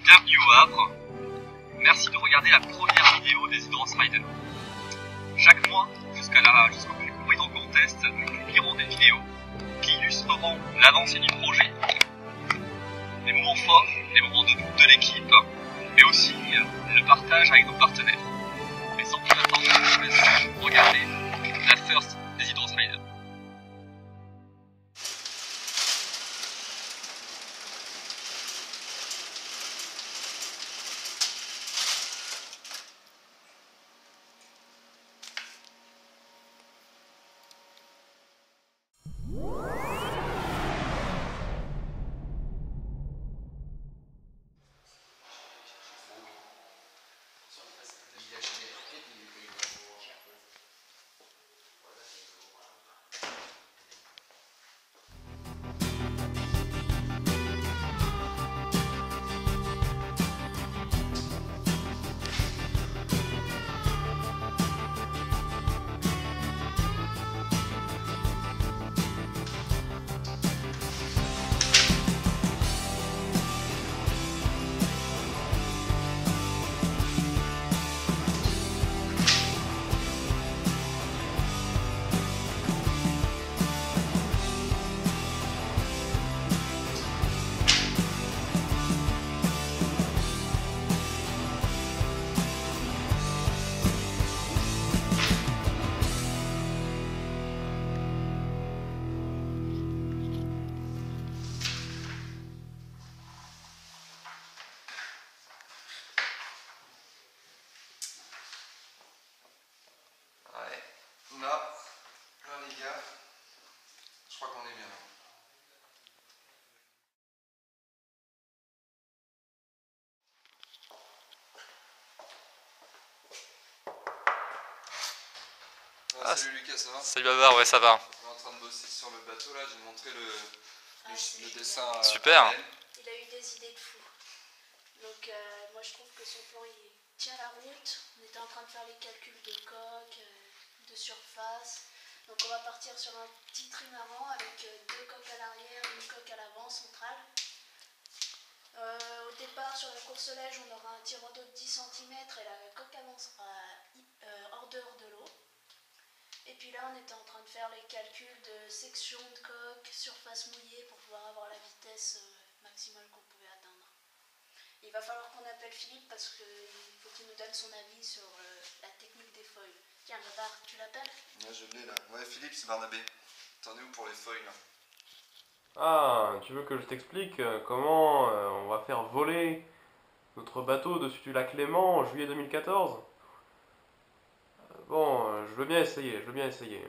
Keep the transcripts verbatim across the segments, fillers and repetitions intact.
Bienvenue au Havre. Merci de regarder la première vidéo des Hydros Riders. Chaque mois, jusqu'à la, jusqu'au concours Hydro Contest, nous publierons des vidéos qui illustreront l'avancée du projet, les moments forts, les moments de doute de l'équipe, mais aussi le partage avec nos partenaires. Mais sans plus attendre, je vous laisse regarder la first des Hydros Riders. Là, là les gars, je crois qu'on est bien. Ah, ah, salut Lucas, ça va? Salut Bavard, ouais ça va. On est en train de bosser sur le bateau là, j'ai montré le, ah, le, le dessin. Super. À il a eu des idées de fou. Donc euh, moi je trouve que son plan il tient la route. On était en train de faire les calculs de coque, euh, de surface. Donc on va partir sur un petit trimaran avec deux coques à l'arrière, une coque à l'avant centrale. Euh, au départ sur la courselège on aura un tirant d'eau de dix centimètres et la coque avant sera euh, hors dehors de l'eau. Et puis là on était en train de faire les calculs de section de coque, surface mouillée pour pouvoir avoir la vitesse euh, maximale qu'on pouvait atteindre. Il va falloir qu'on appelle Philippe parce qu'il faut qu'il nous donne son avis sur euh, la technique des foils. Tiens, Bavard, tu l'appelles? Ouais, je l'ai là. Ouais, Philippe, c'est Barnabé. T'en es où pour les foils là? Ah, tu veux que je t'explique comment euh, on va faire voler notre bateau dessus du lac Léman en juillet deux mille quatorze? euh, Bon, euh, je veux bien essayer, je veux bien essayer.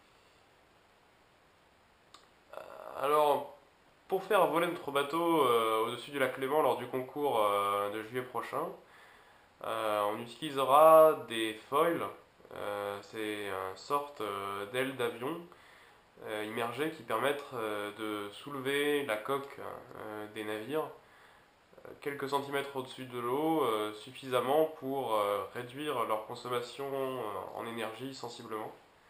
Euh, alors, pour faire voler notre bateau euh, au-dessus du lac Léman lors du concours euh, de juillet prochain, euh, on utilisera des foils. Euh, c'est une sorte euh, d'ailes d'avion euh, immergées qui permettent euh, de soulever la coque euh, des navires euh, quelques centimètres au-dessus de l'eau, euh, suffisamment pour euh, réduire leur consommation euh, en énergie sensiblement.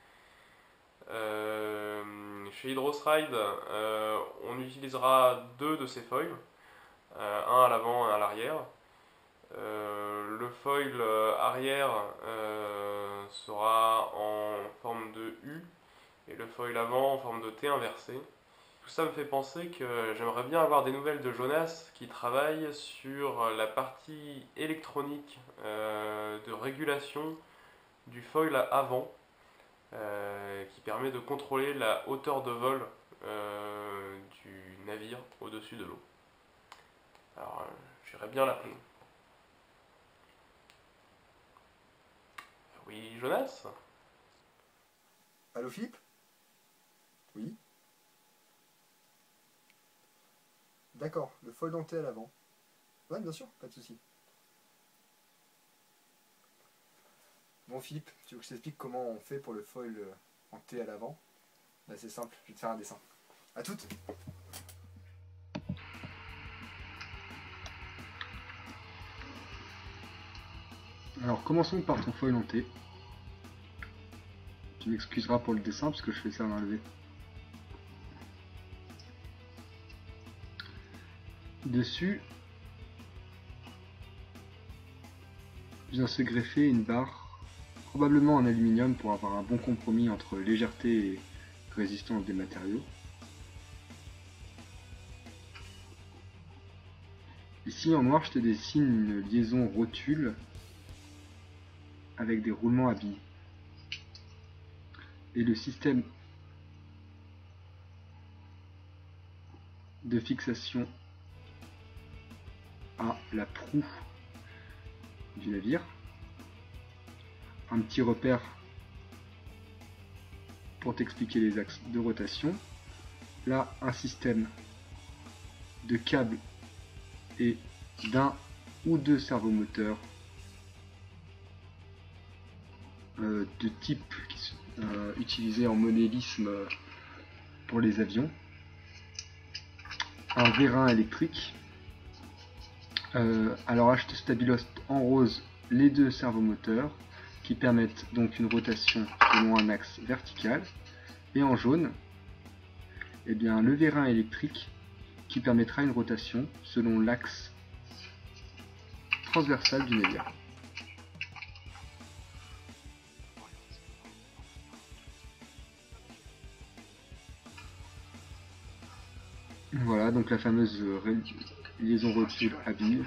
Euh, chez Hydros Ride, euh, on utilisera deux de ces foils, euh, un à l'avant et un à l'arrière. Euh, le foil arrière euh, sera en forme de U et le foil avant en forme de T inversé. Tout ça me fait penser que j'aimerais bien avoir des nouvelles de Jonas qui travaille sur la partie électronique euh, de régulation du foil avant euh, qui permet de contrôler la hauteur de vol euh, du navire au-dessus de l'eau. Alors j'irais bien l'appeler. Oui, Jonas? Allô Philippe? Oui. D'accord, le foil denté à l'avant. Ouais, bien sûr, pas de souci. Bon Philippe, tu veux que je t'explique comment on fait pour le foil en T à l'avant? Bah c'est simple, je vais te faire un dessin. À toutes. Alors commençons par ton foil en T. Tu m'excuseras pour le dessin parce que je fais ça à main levée. Dessus, vient se greffer une barre, probablement en aluminium pour avoir un bon compromis entre légèreté et résistance des matériaux. Ici en noir, je te dessine une liaison rotule avec des roulements à billes. Et le système de fixation à la proue du navire. Un petit repère pour t'expliquer les axes de rotation. Là, un système de câbles et d'un ou deux servomoteurs euh, de type euh, utilisé en modélisme pour les avions. Un vérin électrique. Euh, alors je te stabilote en rose les deux servomoteurs qui permettent donc une rotation selon un axe vertical, et en jaune eh bien, le vérin électrique qui permettra une rotation selon l'axe transversal du navire. Voilà donc la fameuse liaison rotule à billes.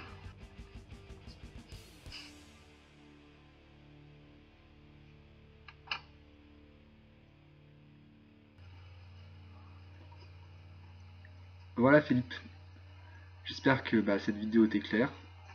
Voilà Philippe, j'espère que bah, cette vidéo t'est claire.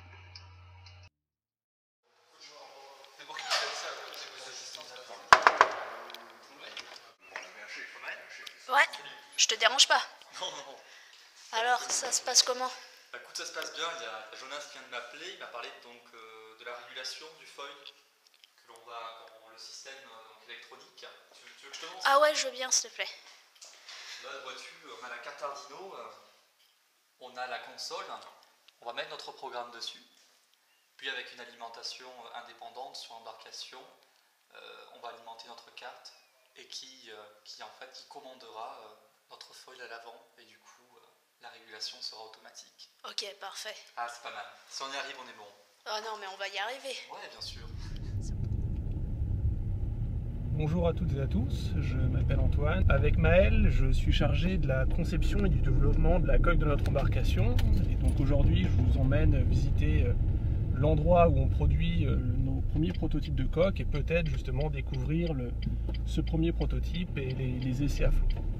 Ouais, je te dérange pas. Non, non, non. Alors, ça se passe comment? Bah, écoute, ça se passe bien. Il y a Jonas qui vient de m'appeler. Il m'a parlé donc euh, de la régulation du foil que l'on va dans le système euh, donc, électronique. Tu, tu veux que je te montre? Ah ouais, je veux bien, s'il te plaît. Là, vois-tu, on a la carte Arduino, euh, on a la console. On va mettre notre programme dessus. Puis avec une alimentation indépendante sur embarcation, euh, on va alimenter notre carte et qui, euh, qui en fait qui commandera euh, notre foil à l'avant, et du coup euh, la régulation sera automatique. Ok, parfait. Ah, c'est pas mal. Si on y arrive, on est bon. Oh non, mais on va y arriver. Ouais, bien sûr. Bonjour à toutes et à tous, je m'appelle Antoine. Avec Maël, je suis chargé de la conception et du développement de la coque de notre embarcation. Et donc aujourd'hui, je vous emmène visiter l'endroit où on produit nos premiers prototypes de coque et peut-être justement découvrir le, ce premier prototype et les, les essais à flot.